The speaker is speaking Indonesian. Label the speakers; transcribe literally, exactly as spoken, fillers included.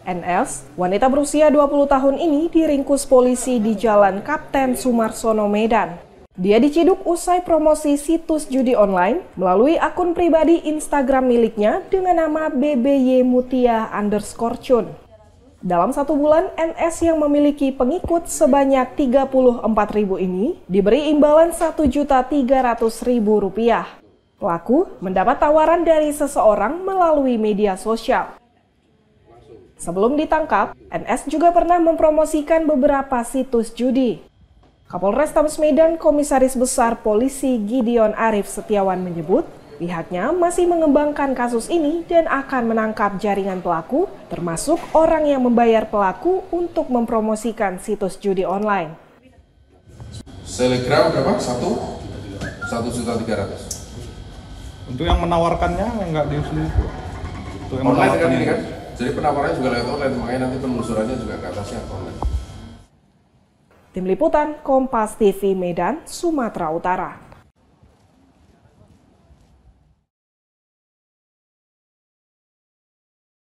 Speaker 1: N S, wanita berusia dua puluh tahun ini diringkus polisi di Jalan Kapten Sumarsono, Medan. Dia diciduk usai promosi situs judi online melalui akun pribadi Instagram miliknya dengan nama B B Y Mutia underscore Cun. Dalam satu bulan, N S yang memiliki pengikut sebanyak tiga puluh empat ribu ini diberi imbalan satu juta tiga ratus ribu rupiah. Pelaku mendapat tawaran dari seseorang melalui media sosial. Sebelum ditangkap, N S juga pernah mempromosikan beberapa situs judi. Kapolrestabes Medan Komisaris Besar Polisi Gideon Arif Setiawan menyebut, pihaknya masih mengembangkan kasus ini dan akan menangkap jaringan pelaku, termasuk orang yang membayar pelaku untuk mempromosikan situs judi online.
Speaker 2: Selegram berapa? Satu? Satu juta tiga ratus.
Speaker 3: Untuk yang menawarkannya nggak diselidiki. Untuk yang
Speaker 2: online
Speaker 3: menawarkannya
Speaker 2: kan? Jadi penawarannya juga lewat online, makanya nanti penelusurannya juga ke atasnya online.
Speaker 1: Tim Liputan Kompas T V Medan, Sumatera Utara.